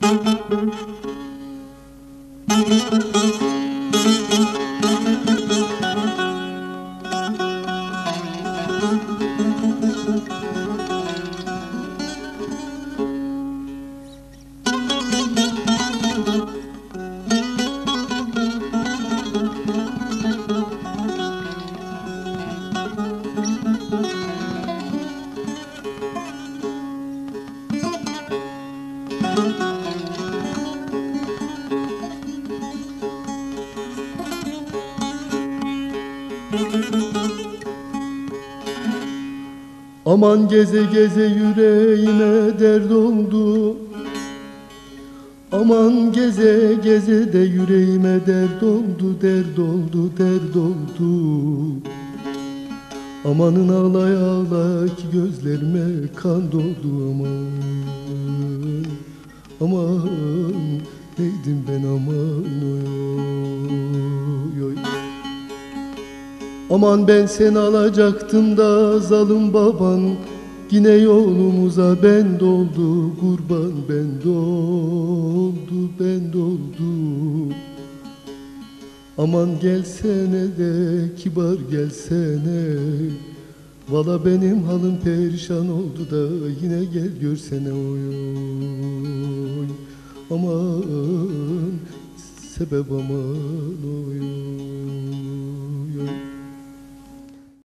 Aman geze geze yüreğime dert oldu. Aman geze geze de yüreğime dert oldu, dert oldu, dert oldu. Amanın ağlay ağlay ki gözlerime kan doldu. Aman, aman neydim ben aman oy, oy. Aman ben seni alacaktım da zalim baban yine yolumuza ben doldu, kurban ben doldu, ben doldu. Aman gelsene de kibar gelsene, valla benim halim perişan oldu da yine gel görsene oy, oy. Aman sebep aman oy, oy.